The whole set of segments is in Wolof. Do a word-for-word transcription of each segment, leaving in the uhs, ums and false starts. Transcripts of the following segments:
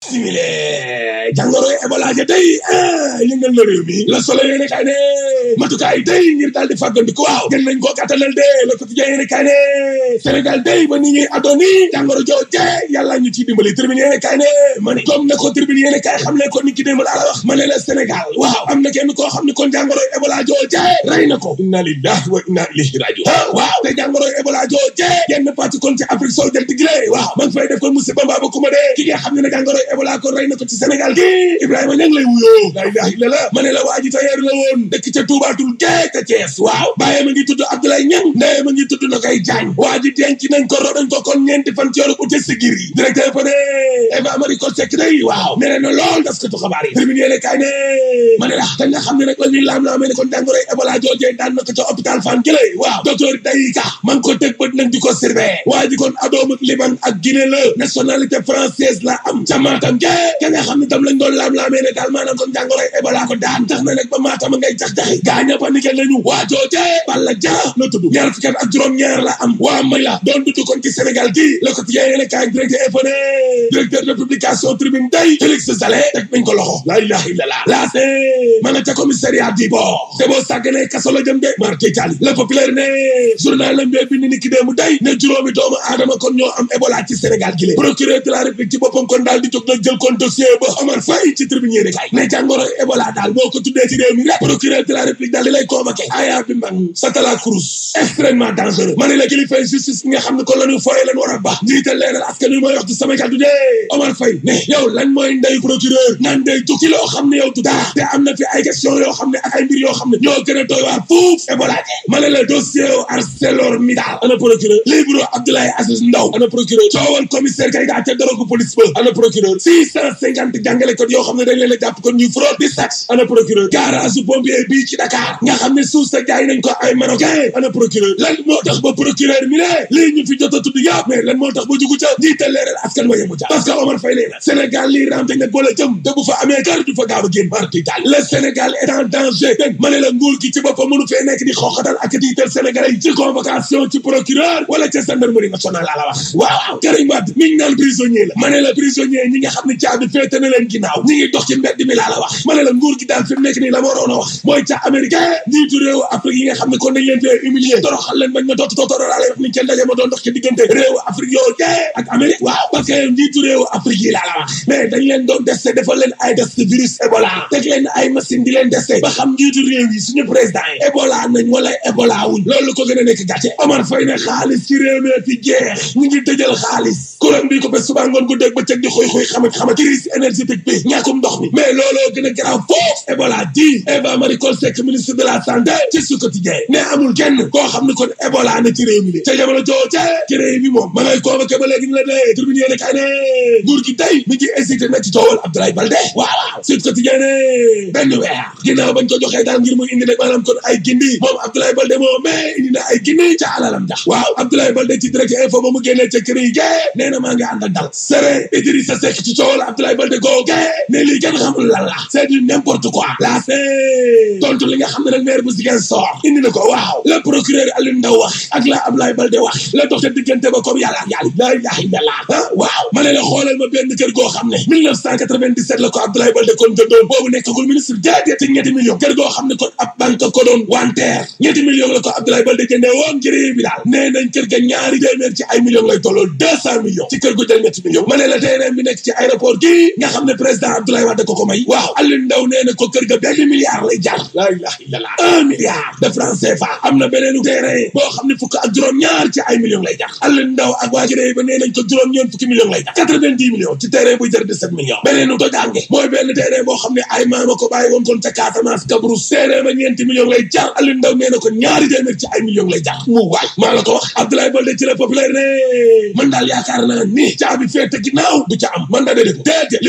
simile jàngoro Ebola ja day ah yëngal na réew mi la Soleil yéene kay ne matukaay day ngir daal di fàggandiku waaw gën nañ koo kattanal de Le Quotidien yéene kay ne Sénégal day ba nit ñi adooni jàngoro jooje yàlla ñu ciy dimbali Tribune yéene kay ne ma ne comme ne ko Tribune yéene kay xam ne ko nit ki démb laa la wax ma ne la Sénégal waaw am na kenn koo xam ne kon jàngoro Ebola jooje rey na ko inna lillahi wa inna ilayhi raji'un waaw te jàngoro Ebola jooje yenn parti kon ci Afrique soo jël tigre waaw ma ngi fay def kon musiba mbaa ba kuma de ki nga xam ne ne jàngoro Ebola kon rey na ko ci Sénégal gi Ibrahima ña ngi lay wuyoo la ilaha illallah ma ne la waa ji tayeer la woon dëkk ca Touba tul gee ca Thiès waaw bàyyi ma ngi tudd Abdoulaye Niang ndeye ma ngi tudd na koy jaañ waa ji denc nañ ko rodañ ko kon ñeenti fan ci yoru ute sigir yi directeur fa ne Eva Marie Coll Seck day waaw mere na lool das ko tu xabaar yi terminé le kay ne ma ne la te nga xam ne nag la ñuy laam laamee ne kon jàngoro Ebola joojee daan na ko ca hôpital Fann jëlee waaw docteur Dayika ma ngi ko teg bët nag di ko surveiller waa ji kon adoom ak Liban ak Guinée la nationalité française la am ca Matam ge ka nga xam ne tam lañ doon laam-laamee ne daal maanaam kon jàngoro Ebola ko daan tax na nag ba Matam ngay jax-jaxi gaaña ba nikel lañu waa jooje Balla Dia la tudd ñaar fukki at ak juróom-ñaar la am waa may la doon dudd kon ci Sénégal gi Le Quotidien yéene kaay directeur info ne directeur de publication Tribune day Félix Salé teg nañ ko loxo la ilaha illallah laa se ma nga ca commissariat di boo te boo sàgganee kaso la jëm de marté Italie Le Populaire ne journal la mbee bind ni ki déemu day ne juróomi doomu aadama kon ñoo am Ebola ci Sénégal gi lé procureur de la République ci boppam kon daal di jóg nag jël kon dossier ba Omar Faye ci Tribune yéene kaay ne jàngoro Ebola daal boo ko tuddee ci réew mi rek procureur de la République daal di lay convoqué aya bi mbang Satala Cruz extrêmement dangereux ma ne la kilifay justice bi nga xam ne kon la ñu fooye leen war a baax njiital leeral askan wi mooy wax ci sama kàddu de Omar Faye ne yow lañ mooy ndey procureur naan day tukki loo xam ne yow tu daa te am na fi ay question yoo xam ne ak ay mbir yoo xam ne ñoo gën a doy waar fuuf Ebola ji ma ne la dossier o ArcelorMittal ana procureur libro Abdoulaye Aziz Ndaw ana procureur coowal commissaire kay gaa ca dorogu police ba ana procureur six cent cinquante jàngalekat yoo xam ne dañ leen a jàpp kon ñuy fraude di sàcc ana procureur garage pompier bii ci Dakar nga xam ne suuf sa jaay nañ ko ay marocain ana procureur lan moo tax ba procureur mi ne lii ñu fi jot a tudd yàpp mais lan moo tax ba jugu ca njiital leeral askan waye mu ca parce que Omar Faye nee na Sénégal lii ramte nag boo la jëm te bu fa amee kar du fa gaaw a génn marti Italie le Sénégal est en danger dégg ma ne la nguur gi ci boppam mënu fee nekk di xooxatal ak diital Sénégalais yi ci convocation ci procureur wala ca gendarmerie nationale laa la wax waaw Karim Wade mi ngi naan prisonnier la ma ne la prisonnier ñi nga xam ne caabi féete na leen ginnaaw ñi ngi dox ci mbedd mi laa la wax ma ne la nguur gi daal fi mu nekk nii la ma waroon a wax mooy ca américain njiitu réewu Afrique yi nga xam ne kon dañ leen fee humilier toroxal leen bañ ma doot tootoro laa lay wax ni kenn daje ma doon dox ci diggante réewu Afrique yoo jee ak Amérique waaw parce que njiitu réewu Afrique yi laa la wax mais dañ leen doon testé defal leen ay test virus Ebola teg leen ay machine di leen testé ba xam njiitu réew yi suñu président yi Ebola nañ wala Ebola wuñ loolu ko gën a nekk gàcce Omar Faye ne xaalis ci réew mi fi jeex ñu ngi tëjal xaalis courant bi ko ba suba ngoon gu dégg ba cëg di xuy xuy xamat xamat crise énergétique bi ñàkkum ndox mi mais looloo gën a garaaw foofu Ebola di Eva Marie Coll Seck ministre de la santé ci Sud Quotidien ne amul kenn koo xam ne kon Ebola na ci réew mi de ca jamono jooje ci réew mi moom ma ngay convoqué ba léegi ñu la dee Tribune yéene kay ne nguur gi tey mi ngi hésité na ci coowal Abdoulaye Baldé waaw Sud Quotidien ne benn weer ginnaaw bañ ko joxee daal ngir mu indi nag maanaam kon ay gindi moom Abdoulaye Baldé moom mais indi na ay gindi ca alalam jax waaw Abdoulaye Baldé ci direct info ba mu génnee ca kër yi gee nee na maa ngi ànd ak dal sere Idrissa Seck ci coowal Abdoulaye Baldé goo gee ne lii kenn xamul lan la c'est du n'importe quoi la c'est tontu li nga xam ne nag maire bu Ziguinchor indi na ko waaw le procureur Alioune Ndao wax ak la Abdoulaye Baldé wax la dox te diggante ba comme yàlla ak yàlla la ilaha illallah ah waaw ma ne la xoolal ma benn kër goo xam ne mille neuf cent quatre-vingt-dix-sept la ko Abdoulaye Baldé kon jëndoon boobu nekkagul ministre déedéet ci ñetti millions kër goo xam ne kon ab banque ko doon wanteer ñetti millions la ko Abdoulaye Baldé jëndee woon ci réew bi daal nee nañ kër ga ñaari téeméer ci ay millions lay tollool deux cent millions ci kër gu jël ñetti millions ma ne la terrain bi nekk ci aéroport gi nga xam ne président Abdoulaye Wade ko ko may waaw Alioune Ndao nee na ko kër ga benn milliard lay jar la ilaha illallah un milliard de francs C F A am na beneenu terrain boo xam ne fukk ak juróom ñaar ci ay millions lay jar Alioune Ndao ak waa jëree ba nee nañ ko juróom ñeent fukki millions lay jar quatre-vingt-dix millions ci terrain buy jar dix-sept millions beneenu tojange mooy benn terrain boo xam ne ay maama ko bàyyi woon kon ca Casamance Kabrousse terrain ba ñeenti millions lay jar Alioune Ndao nee na ko ñaari téeméer ci ay millions lay jar mu waay maa la ko wax Abdoulaye Baldé ci la populaire ne man daal yaakaar naa ni caabi féete ginnaaw du ca am man da déedéet déedéet libération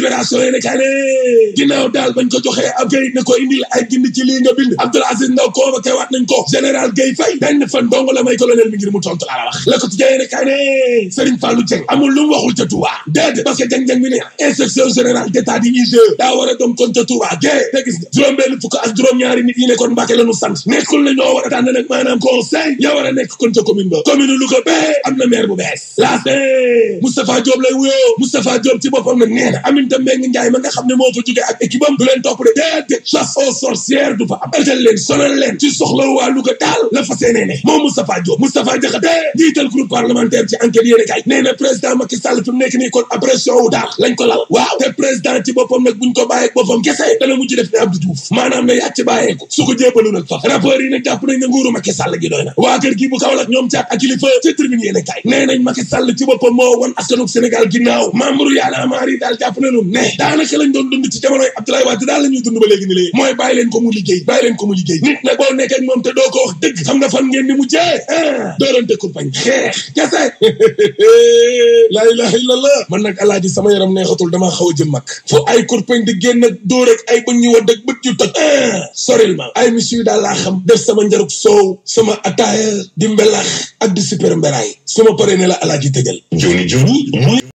yéene kay ne ginnaaw daal bañ ko joxee ab kayit ne ko indil ay gindi ci lii nga bind Abdoul Aziz Ndaw convoqué waat nañ ko général Guèye Faye benn fan dong la may colonel mi ngir mu tontu la wax la ko ci yéene kay ne Serigne Fallou Dieng amul lu mu waxul ca Touba déedéet parce que jang-jang bi ne inspection générale d'état di I G E daa war a dem kon ca Touba gée te gis nga juróom benn fukk ak juróom-ñaari nit yi ne kon Mbàkke la ñu sant nekkul na ñoo war a tànn nag maanaam conseil ya war a nekk kon ca commune ba commune Louga bee am na maire bu bees laas Moustapha Diop lay wuyoo Moustapha Diop ci boppam nag nee na Aminata Mbengue Ndiaye ma nga xam ne moo fa jógee ak équipe am du leen topp de déedéet chasse aux sorcières du fa am ëtal leen sonal leen ci soxla waa Louga daal la fa seenee ne moom Moustapha Diop Moustapha Diakhaté jiital groupe parlementaire ci enquête yéene kay nee na président Macky Sall fi mu nekk nii kon pression wu daal lañ ko lal waaw te président ci boppam nag buñ ko bàyyeeg boppam kese dana mujj def ne Abdou Diouf maanaam ne yàcc bàyyeeku su ko jébalu nag fa rapport yi nag jàpp nañ ne nguuru Macky Sall gi doy na waa kër gi bu Kaolack ñoom caat ak kilifa ci tribune yéene kay nee nañ Macky Sall ci boppam moo won askanug Sénégal ginnaaw membre Y'en a marre yi daal jàpp nañu ne daanaka lañ doon dund ci jamonoy Abdoulaye Wade daal la ñuy dund ba léegi ni léegi mooy bàyyi leen ko mu liggéey bàyyi leen ko mu liggéey nit nag boo nekkee ak moom te doo ko wax dëgg xam nga fan ngeen ni mu jee ah doorante kurpañ xeex kese la ilaha illallah man nag alaaji sama yaram neexatul damaa xaw a jëm mag fu ay kurpañ di génn ak dóor ak ay bëñ ñu wadd ak bët yu toj ah soril ma ay monsieur daal laa xam def sama njarug soow sama ataaya di mbelax ak di super mberaay su ma paree ne la alaaji tëjal joni joni